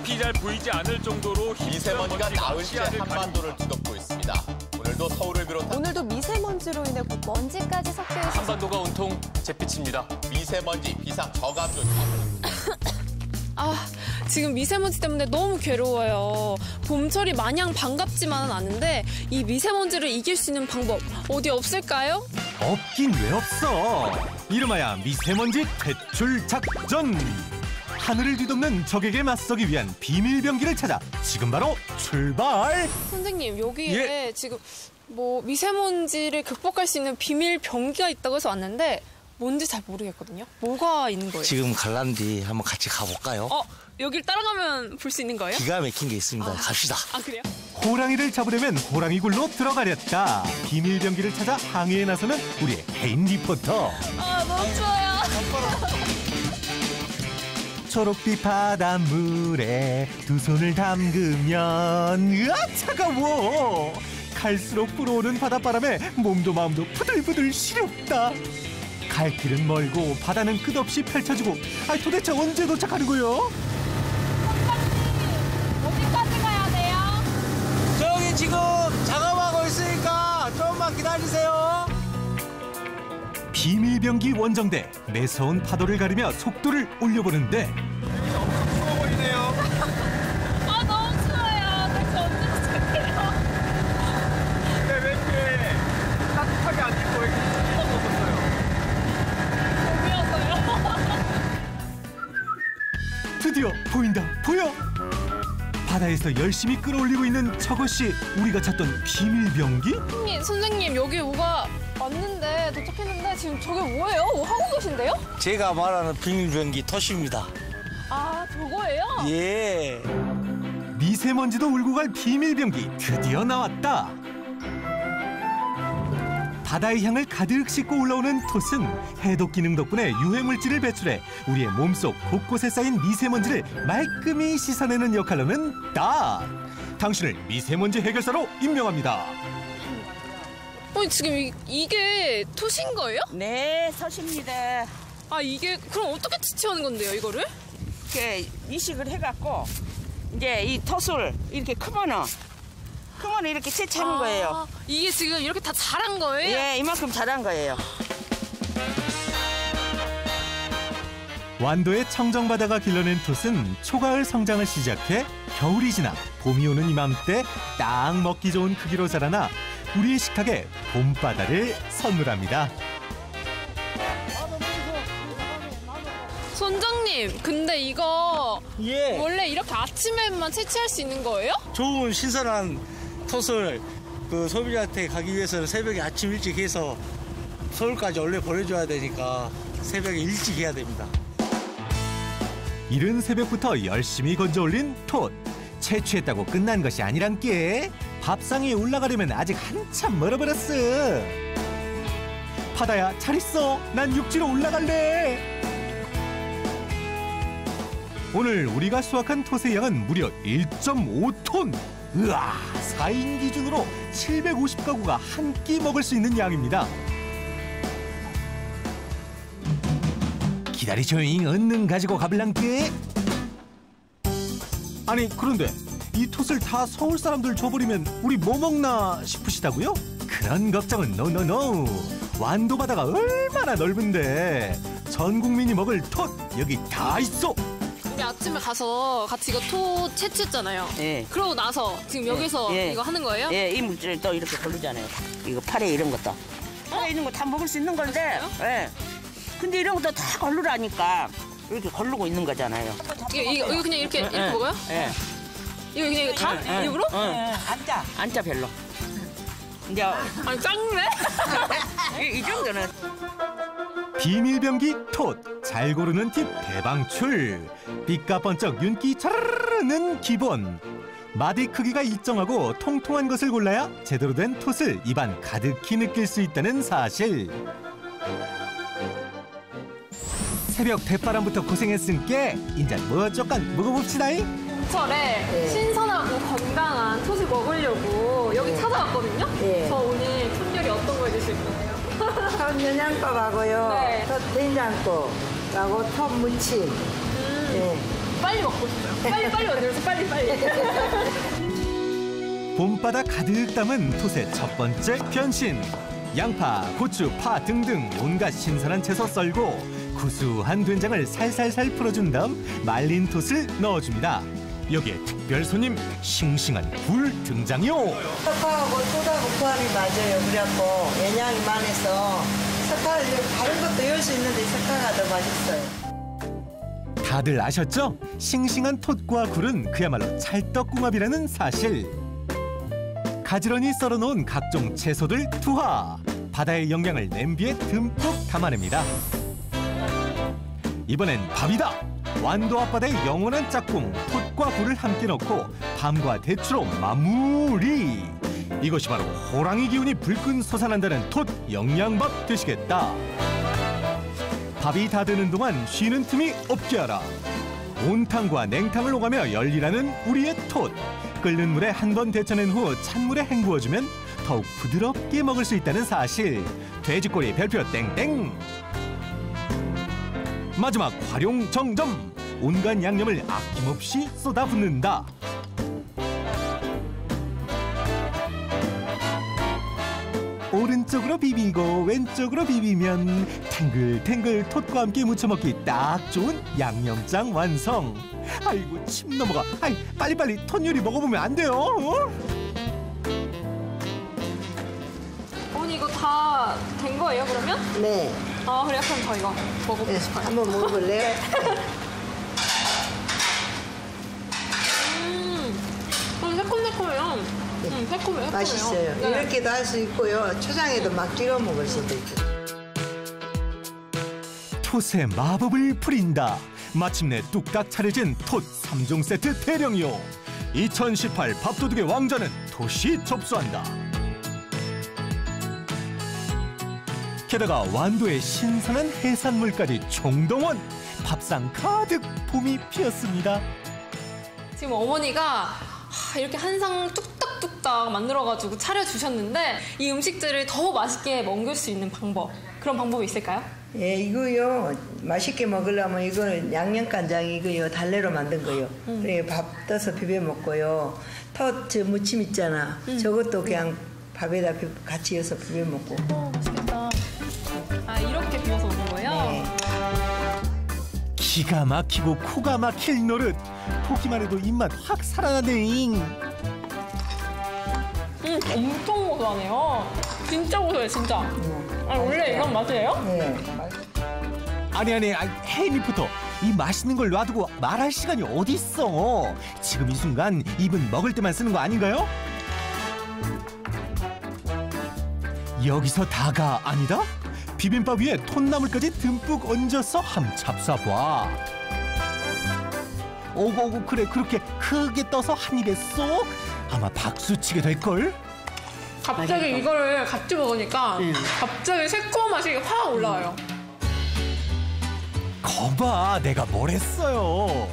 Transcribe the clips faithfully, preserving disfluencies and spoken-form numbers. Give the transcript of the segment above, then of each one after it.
앞이 잘 보이지 않을 정도로 미세먼지가 나흘째 한반도를 뒤덮고 있습니다. 오늘도 서울을 비롯한 오늘도 미세먼지로 인해 먼지까지 섞여 있어서 한반도가 온통 잿빛입니다. 미세먼지 비상 저감 조치. 아, 지금 미세먼지 때문에 너무 괴로워요. 봄철이 마냥 반갑지만은 않은데 이 미세먼지를 이길 수 있는 방법 어디 없을까요? 없긴 왜 없어. 이름하여 미세먼지 퇴출 작전. 하늘을 뒤덮는 적에게 맞서기 위한 비밀병기를 찾아 지금 바로 출발. 선생님, 여기에 예? 지금 뭐 미세먼지를 극복할 수 있는 비밀 병기가 있다고 해서 왔는데 뭔지 잘 모르겠거든요. 뭐가 있는 거예요? 지금 갈란디 한번 같이 가볼까요? 어, 여길 따라가면 볼 수 있는 거예요? 기가 막힌 게 있습니다. 아, 갑시다. 아, 그래요? 호랑이를 잡으려면 호랑이 굴로 들어가렸다. 비밀병기를 찾아 항해에 나서는 우리의 혜인 리포터. 아, 너무 좋아요. 초록빛 바닷물에 두 손을 담그면 으아 차가워. 갈수록 불어오는 바닷바람에 몸도 마음도 부들부들 시렵다. 갈 길은 멀고 바다는 끝없이 펼쳐지고 아 도대체 언제 도착하는 거요? 어디까지 가야 돼요? 저기 지금 작업하고 있으니까 조금만 기다리세요. 비밀병기 원정대 매서운 파도를 가르며 속도를 올려보는데 아, 너무 추워요. 대체 언제 도착해요? 근데 왜 이렇게 따뜻하게 안 입고 왜 이렇게 춥어졌어요? 드디어 보인다 보여. 바다에서 열심히 끌어올리고 있는 저것이 우리가 찾던 비밀병기? 선생님, 선생님, 여기 뭐가 왔는데 도착했는데 지금 저게 뭐예요? 뭐 하고 계신데요? 제가 말하는 비밀병기 토시입니다. 아, 저거예요? 예. 미세먼지도 울고 갈 비밀병기 드디어 나왔다. 바다의 향을 가득 싣고 올라오는 톳은 해독 기능 덕분에 유해물질을 배출해 우리의 몸속 곳곳에 쌓인 미세먼지를 말끔히 씻어내는 역할로는 딱! 당신을 미세먼지 해결사로 임명합니다. 아니, 지금 이, 이게 톳인 거예요? 네, 서십니다. 아, 이게 그럼 어떻게 채취하는 건데요, 이거를? 이렇게 이식을 해갖고 이제 이 톳을 이렇게 크면은 크면은 이렇게 채취하는 아, 거예요. 이게 지금 이렇게 다 자란 거예요? 예, 이만큼 자란 거예요. 완도의 청정바다가 길러낸 톳은 초가을 성장을 시작해 겨울이 지나 봄이 오는 이맘때 딱 먹기 좋은 크기로 자라나 우리의 식탁에 봄바다를 선물합니다. 선장님, 근데 이거 예. 원래 이렇게 아침에만 채취할 수 있는 거예요? 좋은 신선한 톳을 그 소비자한테 가기 위해서는 새벽에 아침 일찍 해서 서울까지 원래 보내줘야 되니까 새벽에 일찍 해야 됩니다. 이른 새벽부터 열심히 건져 올린 톳. 채취했다고 끝난 것이 아니란께. 밥상에 올라가려면 아직 한참 멀어버렸어. 바다야 잘 있어. 난 육지로 올라갈래. 오늘 우리가 수확한 톳의 양은 무려 일 점 오 톤. 으아, 사 인 기준으로 칠백오십 가구가 한 끼 먹을 수 있는 양입니다. 기다리쇼잉. 얼른 가지고 가블랑께. 아니 그런데 이 톳을 다 서울 사람들 줘버리면 우리 뭐 먹나 싶으시다고요? 그런 걱정은 노노노. 완도 바다가 얼마나 넓은데 전 국민이 먹을 톳 여기 다 있어. 우리 아침에 가서 같이 이거 톳 채취했잖아요. 예. 그러고 나서 지금 여기서 예. 이거 하는 거예요? 예, 이 물질을 또 이렇게 걸르잖아요. 이거 팔에 이런 것도. 팔에 있는 거 다 먹을 수 있는 건데. 예. 근데 이런 것도 다 걸르라니까 이렇게 걸르고 있는 거잖아요. 이거, 이거, 이거 그냥 이렇게, 이렇게 예. 먹어요? 예. 이거 그냥 이거 다? 예. 입으로? 예. 앉아. 앉아 별로. 이제 아니, 짱네? 이, 이 정도는. 비밀병기 톳. 잘 고르는 팁 대방출. 빛과 번쩍 윤기 차르르는 기본. 마디 크기가 일정하고 통통한 것을 골라야 제대로 된 톳을 입안 가득히 느낄 수 있다는 사실. 새벽 대바람부터 고생했으니까 인자 뭐 조금 먹어봅시다잉. 봄철에 신선하고 건강한 톳을 먹으려고 여기 찾아왔거든요? 예. 저 오늘 톳 요리 어떤 거 해주실 거예요? 톳 영양밥하고요. 네. 톳 된장국하고 톳 무침. 음, 네. 빨리 먹고 싶어요. 빨리 빨리 만들어서 빨리 빨리. 봄바다 가득 담은 톳의 첫 번째 변신. 양파, 고추, 파 등등 온갖 신선한 채소 썰고 구수한 된장을 살살살 풀어준 다음 말린 톳을 넣어줍니다. 여기에 특별 손님 싱싱한 굴 등장이요. 석화하고 소다하고 조합이 맞아요. 그래갖고 영양이 많아서 석화를 다른 것도 넣을 수 있는데 석화가 더 맛있어요. 다들 아셨죠? 싱싱한 톳과 굴은 그야말로 찰떡궁합이라는 사실. 가지런히 썰어놓은 각종 채소들 투하. 바다의 영양을 냄비에 듬뿍 담아냅니다. 이번엔 밥이다. 완도 앞바다의 영원한 짝꿍 톳과 굴을 함께 넣고 밤과 대추로 마무리. 이것이 바로 호랑이 기운이 불끈 솟아난다는 톳 영양밥 되시겠다. 밥이 다 드는 동안 쉬는 틈이 없게 하라. 온탕과 냉탕을 오가며 열리라는 우리의 톳. 끓는 물에 한 번 데쳐낸 후 찬물에 헹구어주면 더욱 부드럽게 먹을 수 있다는 사실. 돼지꼬리 별표 땡땡. 마지막 활용 정점. 온갖 양념을 아낌없이 쏟아붓는다. 오른쪽으로 비비고 왼쪽으로 비비면 탱글탱글 톳과 함께 무쳐 먹기 딱 좋은 양념장 완성. 아이고 침 넘어가. 아이 빨리빨리 톳 요리 먹어보면 안 돼요? 어? 어머니 이거 다 된 거예요 그러면? 네. 아 그래 그럼 저 이거 먹어보고 네. 싶어요. 한번 먹어볼래요? 음, 음 새콤새콤해요. 네. 음, 새콤해요. 맛있어요. 네. 이렇게도 할 수 있고요. 초장에도 막 찍어 먹을 수도 있고. 톳의 마법을 부린다. 마침내 뚝딱 차려진 톳 삼 종 세트 대령이요. 이천십팔 밥도둑의 왕자는 톳이 접수한다. 게다가 완도의 신선한 해산물까지 총동원. 밥상 가득 봄이 피었습니다. 지금 어머니가 하, 이렇게 한 상 뚝딱뚝딱 만들어가지고 차려주셨는데 이 음식들을 더 맛있게 먹을 수 있는 방법, 그런 방법이 있을까요? 예, 이거요. 맛있게 먹으려면 이거는 양념간장 이거요. 달래로 만든 거요. 음. 그래 밥 떠서 비벼 먹고요. 톳 저 무침 있잖아. 음. 저것도 그냥 밥에다 비, 같이 넣어서 비벼 먹고. 오, 맛있겠다. 아, 이렇게 비벼서 먹는 거예요? 네. 기가 막히고 코가 막힐 노릇. 보기만 해도 입맛 확 살아나네. 음, 엄청 고소하네요. 진짜 고소해요, 진짜. 음, 아니, 원래 이런 맛이에요? 네. 맛- 아니 아니 아니 혜미부터 이 맛있는 걸 놔두고 말할 시간이 어딨어. 지금 이 순간 입은 먹을 때만 쓰는 거 아닌가요? 여기서 다가 아니다? 비빔밥 위에 톳나물까지 듬뿍 얹어서 함 잡숴봐. 오고 오고 그래 그렇게 크게 떠서 한 입에 쏙. 아마 박수치게 될걸? 갑자기 맛있다. 이거를 같이 먹으니까 음. 갑자기 새콤 맛이 확 올라와요. 거봐 내가 뭘 했어요.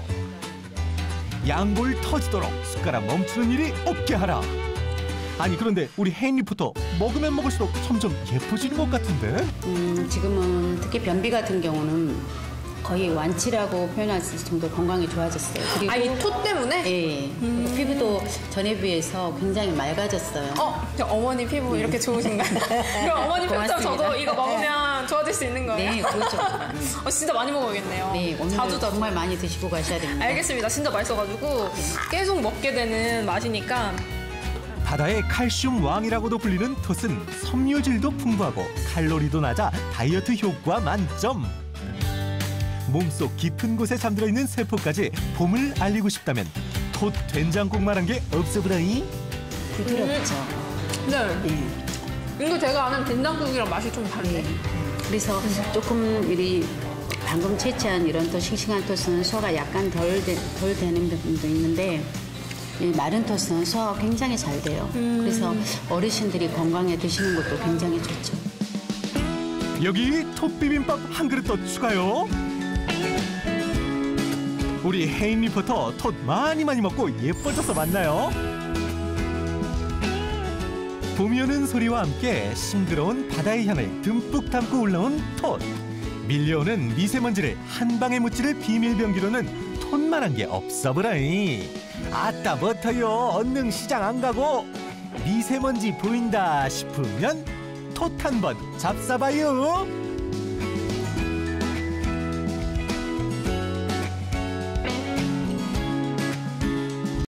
양볼 터지도록 숟가락 멈추는 일이 없게 하라. 아니 그런데 우리 혜인 리포터 먹으면 먹을수록 점점 예뻐지는 것 같은데? 음, 지금은 특히 변비 같은 경우는 거의 완치라고 표현할 수 있을 정도로 건강이 좋아졌어요. 그리고 아, 이 톳 때문에? 예, 음. 피부도 전에 비해서 굉장히 맑아졌어요. 어, 저 어머니 피부 이렇게 좋으신가요? 그럼 어머니 평점 저도 이거 먹으면 좋아질 수 있는 거예요? 네, 그렇죠. 어, 진짜 많이 먹어야겠네요. 네, 오늘 자주 자주. 정말 많이 드시고 가셔야 됩니다. 알겠습니다. 진짜 맛있어가지고 계속 먹게 되는 맛이니까. 바다의 칼슘 왕이라고도 불리는 톳은 섬유질도 풍부하고 칼로리도 낮아 다이어트 효과 만점. 몸속 깊은 곳에 잠들어 있는 세포까지 봄을 알리고 싶다면 톳 된장국만한 게 없어 보라이. 부드럽죠. 네. 네. 이거 제가 아는 된장국이랑 맛이 좀 다르네. 그래서 조금 우리 방금 채취한 이런 또 싱싱한 톳은 소화가 약간 덜, 되, 덜 되는 부분도 있는데 이 마른 톳은 소화가 굉장히 잘 돼요. 음. 그래서 어르신들이 건강에 드시는 것도 굉장히 좋죠. 여기 톳 비빔밥 한 그릇 더 추가요. 우리 혜인 리포터 톳 많이 많이 먹고 예뻐져서 만나요. 봄이 오는 소리와 함께 싱그러운 바다의 향을 듬뿍 담고 올라온 톳. 밀려오는 미세먼지를 한 방에 묻히는 비밀병기로는 손만한 게 없어 보라니. 아따 버터요. 언능 시장 안 가고 미세먼지 보인다 싶으면 톳 한번 잡숴봐요.